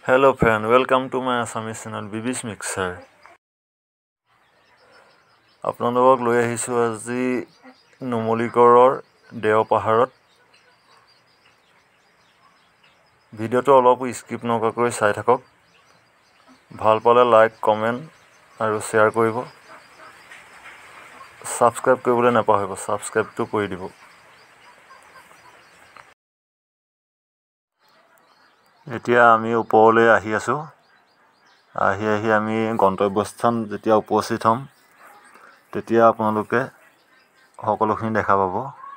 Hello friend, welcome to my Assamese channel BB's Mixer. আপোনালোকক লৈ আহিছো আজি numoligarhৰ Deopahaৰত। ভিডিঅ'টো অলপ স্কিপ নকৰাকৈ চাই থাকক। ভাল পালে লাইক, কমেন্ট আৰু শ্বেয়াৰ কৰিব। সাবস্ক্ৰাইব কৰিবলৈ নাপাহৰিব, সাবস্ক্ৰাইবটো কৰি দিব। এতিয়া আমি ওপৰলৈ আহি আছো। আহি আমি গন্তব্যস্থান যেতিয়া উপস্থিত হ'ম তেতিয়া আপোনালোকে সকলোখিনি দেখা পাব।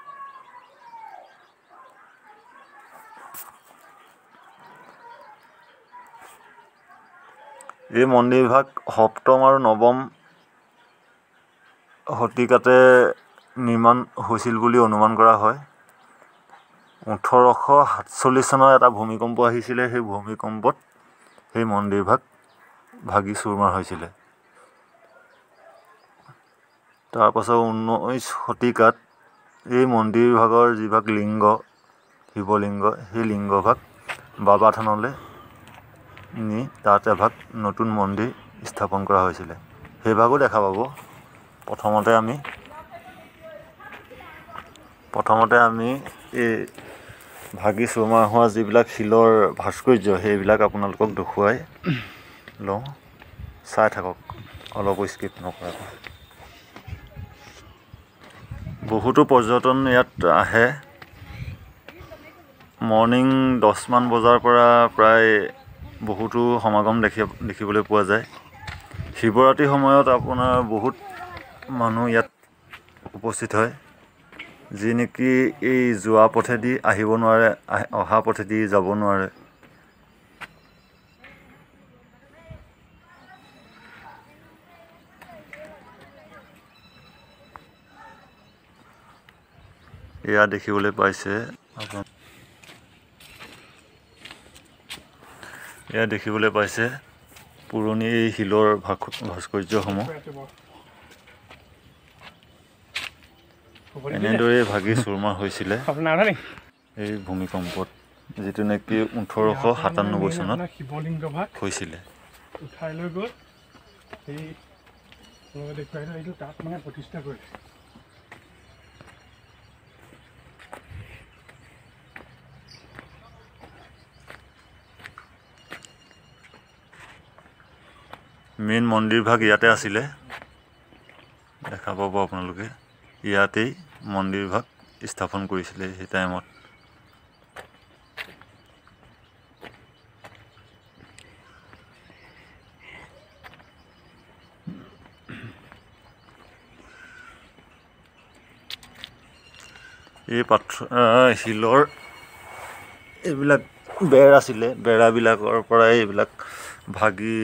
এই মন্দিৰভাগ সপ্তম আৰু নৱম শতিকাতে নিৰ্মাণ হৈছিল বুলি অনুমান কৰা হয়। 1847 চনৰ এটা ভূমিকম্প আহিছিলে। সেই ভূমিকম্পত সেই মন্দিৰভাগ ভাগি চুৰমাৰ হৈছিলে। তাৰ পাছত 19 শতিকাত এই মন্দিৰভাগৰ যিভাগ লিংগ, শিৱলিংগ, সেই লিংগভাগ বাবাথানলৈ নি তাত এভাগ নতুন মন্দিৰ স্থাপন কৰা হৈছিলে। সেইভাগো দেখা পাব। প্ৰথমতে আমি এই ভাগি চুৰমাৰ হোৱা যিবিলাক শিলৰ ভাস্কৰ্য সেইবিলাক আপোনালোকক দেখুৱাই লওঁ। চাই থাকক, অলপ স্কিপ নকৰাকৈ। বহুতো পৰ্যটন ইয়াত আহে। মৰ্নিং 10 মান বজাৰ পৰা প্ৰায় বহুতো সমাগম দেখিবলৈ পোৱা যায়। শিৱৰাত্ৰিৰ সময়ত আপোনাৰ বহুত মানুহ ইয়াত উপস্থিত হয়, যি নেকি এই যোৱা পথেদি আহিব নোৱাৰে, অহা পথেদি যাব নোৱাৰে। এয়া দেখিবলৈ পাইছে পুৰণি এই শিলৰ ভাস্কৰ্যসমূহ। এনেদৰে ভাগি চুৰমাৰ হৈছিলে এই ভূমিকম্পত, যিটো নেকি 1897 চনত হৈছিলে। উঠাই লৈ গৈ এই দেখুৱাই এইটো তাত মানে প্ৰতিষ্ঠা কৰিলে। মেইন মন্দিৰভাগ ইয়াতে আছিলে, দেখা পাব আপোনালোকে। ইয়াতেই মন্দিৰভাগ স্থাপন কৰিছিলে সেই টাইমত। এই শিলৰ এইবিলাক বেৰ আছিলে, বেৰাবিলাকৰ পৰাই এইবিলাক ভাগি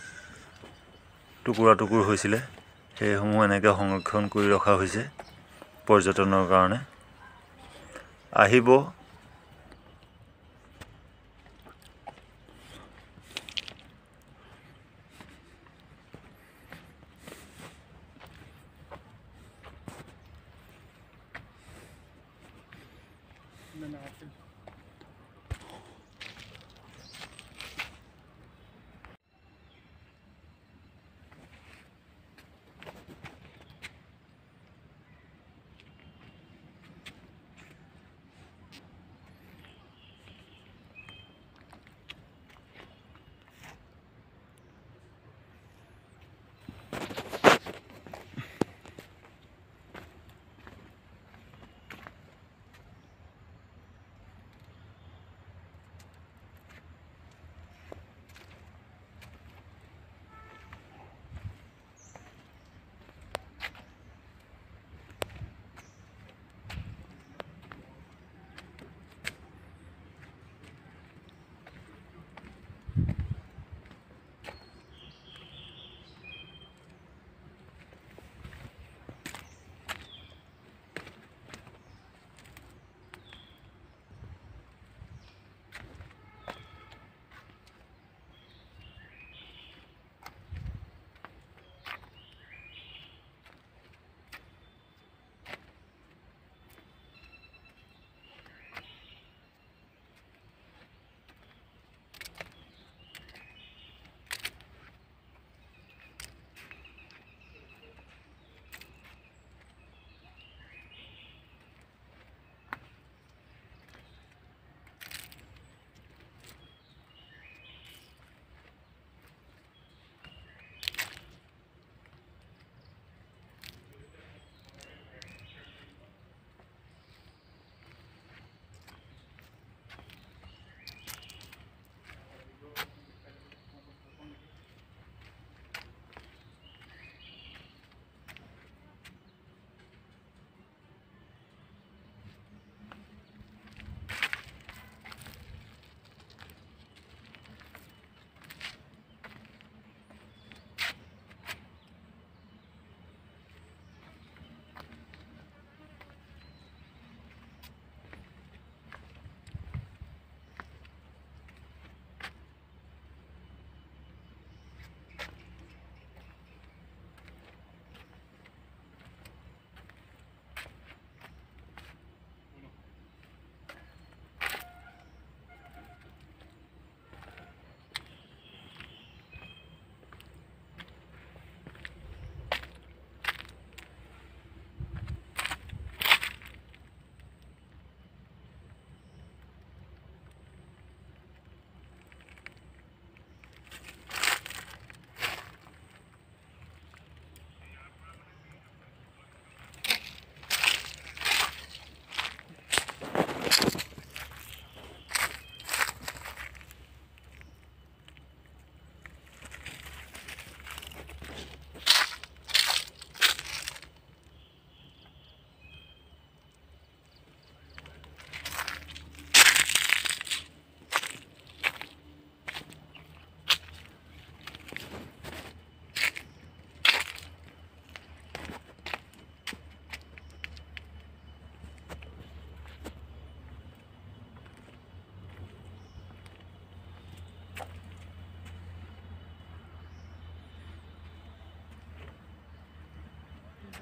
টুকুৰা হৈছিলে। সেইসমূহ এনেকৈ সংৰক্ষণ কৰি ৰখা হৈছে পৰ্যটনৰ কাৰণে। আহিব।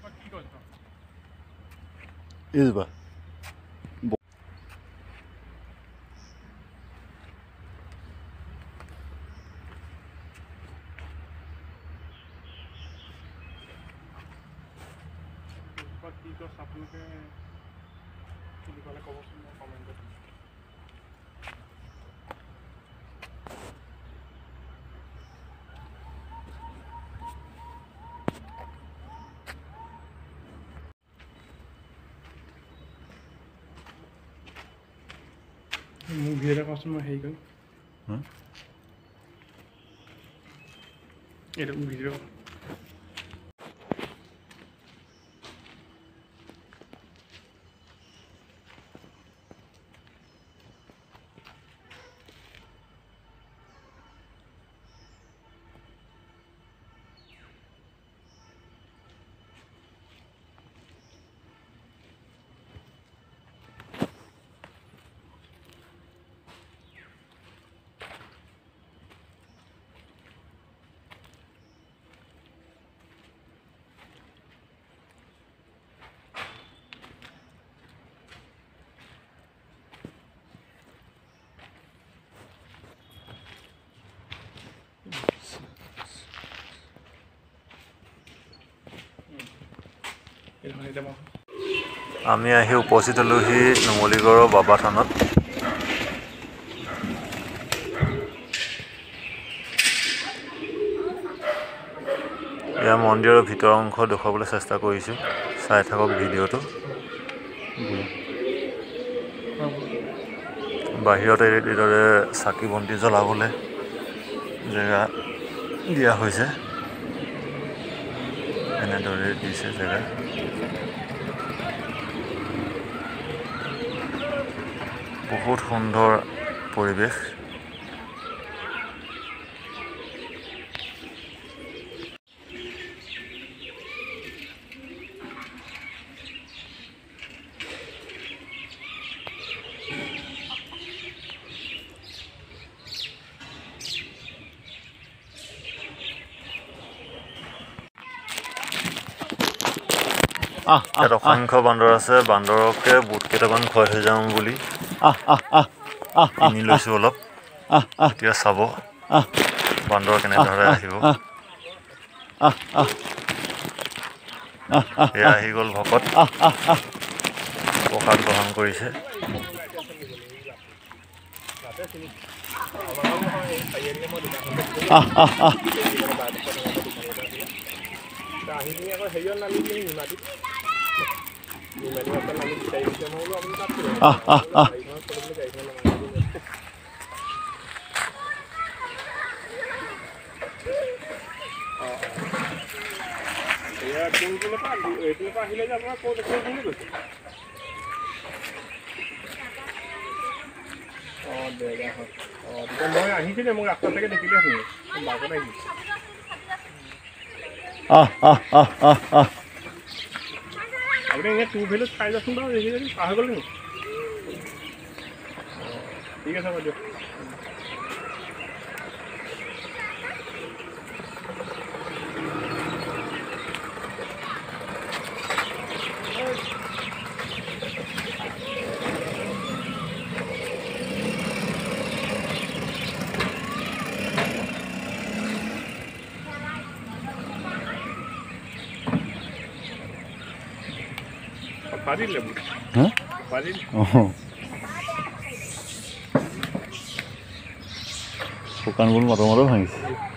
এইজোপা আপোনালোকে কি ক'লে ক'বচোন কমেণ্টত মোক ভিডিঅ'টা কচোন মই হেৰি কৰিম এইটো ভিডিঅ' আমি আহি উপস্থিত হলোহি নুমলীগড়ৰ বাবাথানত। ইয়াৰ মন্দিৰৰ ভিতৰ অংশ দেখুৱাবলৈ চেষ্টা কৰিছোঁ, চাই থাকক ভিডিঅ'টো। বাহিৰতে এইদৰে চাকি বন্তি জ্বলাবলৈ জেগা দিয়া হৈছে, এনেদৰে দিছে জেগা। বহুত সুন্দৰ পৰিৱেশ। ইয়াত অসংখ্য বান্দৰ আছে, বান্দৰকে বুট কেইটামান খুৱাই থৈ যাওঁ বুলি কিনি লৈছোঁ অলপ। এতিয়া চাব বান্দৰ কেনেদৰে আহিব। এয়া আহি গ'ল ভকত, প্ৰসাদ গ্ৰহণ কৰিছে। মই আহিছিলে, মোক ৰাস্তা চাগে দেখিলে বাঘত আহিছিল। আপুনি এনেই টু ভিলত চাই যাচোন বাৰু, দেখি যদি পাৰ হৈ গ'ল নেকি? ঠিক আছে বাৰু দিয়ক। শুকান বোৰ মটৰ ভাঙিছে।